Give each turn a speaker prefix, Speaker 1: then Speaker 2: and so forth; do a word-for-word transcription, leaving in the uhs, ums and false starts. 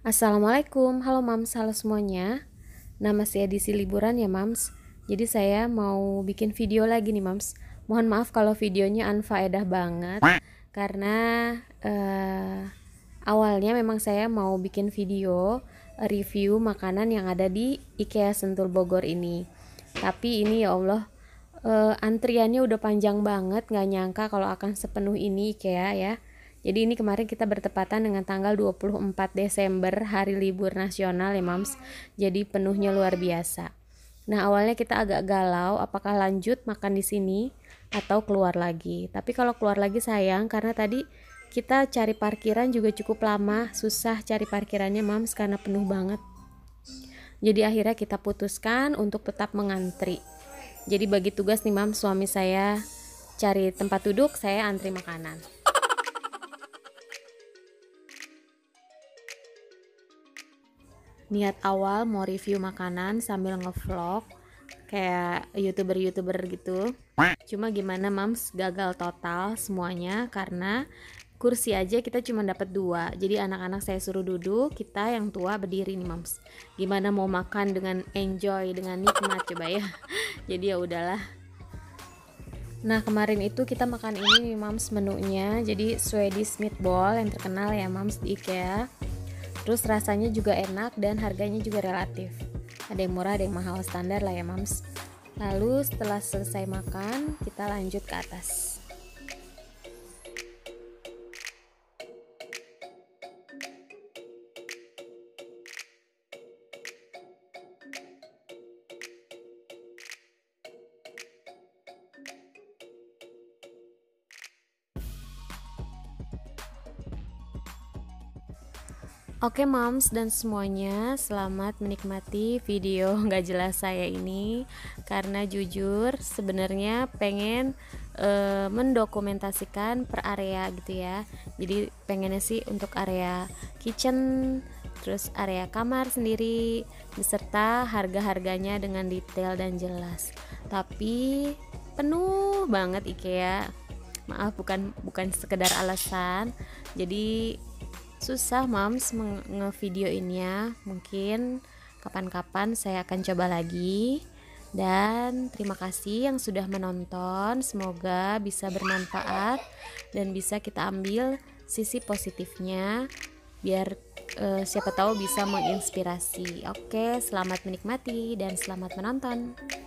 Speaker 1: Assalamualaikum, halo Mams, halo semuanya. Nah, masih edisi liburan ya Mams. Jadi saya mau bikin video lagi nih Mams. Mohon maaf kalau videonya unfaedah banget karena eh, awalnya memang saya mau bikin video eh, review makanan yang ada di IKEA Sentul Bogor ini. Tapi ini ya Allah, eh, antriannya udah panjang banget, nggak nyangka kalau akan sepenuh ini IKEA ya. Jadi ini kemarin kita bertepatan dengan tanggal dua puluh empat Desember, hari libur nasional ya Mams. Jadi penuhnya luar biasa. Nah, awalnya kita agak galau apakah lanjut makan di sini atau keluar lagi. Tapi kalau keluar lagi sayang karena tadi kita cari parkiran juga cukup lama, susah cari parkirannya Mams karena penuh banget. Jadi akhirnya kita putuskan untuk tetap mengantri. Jadi bagi tugas nih Mams, suami saya cari tempat duduk, saya antri makanan. Niat awal mau review makanan sambil ngevlog kayak youtuber-youtuber gitu. Cuma gimana Mams, gagal total semuanya karena kursi aja kita cuma dapat dua. Jadi anak-anak saya suruh duduk, kita yang tua berdiri nih Mams. Gimana mau makan dengan enjoy, dengan nikmat coba ya. Jadi ya udahlah. Nah, kemarin itu kita makan ini nih Mams, menunya. Jadi Swedish meatball yang terkenal ya Mams di IKEA. Terus rasanya juga enak dan harganya juga relatif. Ada yang murah, ada yang mahal, standar lah ya Mams. Lalu setelah selesai makan, kita lanjut ke atas. Oke Moms dan semuanya, selamat menikmati video nggak jelas saya ini. Karena jujur sebenarnya pengen e, mendokumentasikan per area gitu ya. Jadi pengennya sih untuk area kitchen, terus area kamar sendiri, beserta harga-harganya dengan detail dan jelas. Tapi penuh banget IKEA. Maaf, bukan bukan sekedar alasan. Jadi susah Moms ngevideoinnya. Mungkin kapan-kapan saya akan coba lagi. Dan terima kasih yang sudah menonton. Semoga bisa bermanfaat dan bisa kita ambil sisi positifnya biar eh, siapa tahu bisa menginspirasi. Oke, selamat menikmati dan selamat menonton.